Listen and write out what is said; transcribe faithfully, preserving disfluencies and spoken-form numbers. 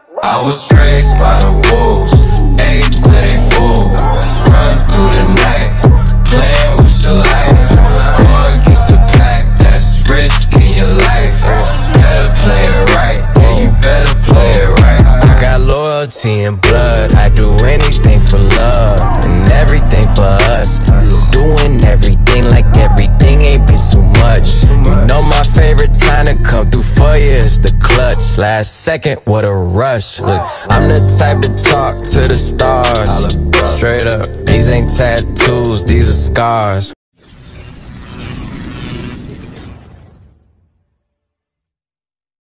I was raised by the wolves, ate till they full. Run through the night, playing with your life. Going against the pack, that's risking your life. Better play it right, yeah, you better play it right. I got loyalty and blood, I do anything for love and everything for us. Doing everything like everything ain't been too much. You know my favorite time to come through for you is the clutch. Last second, what a rush. Look, I'm the type to talk to the stars. Straight up, these ain't tattoos, these are scars.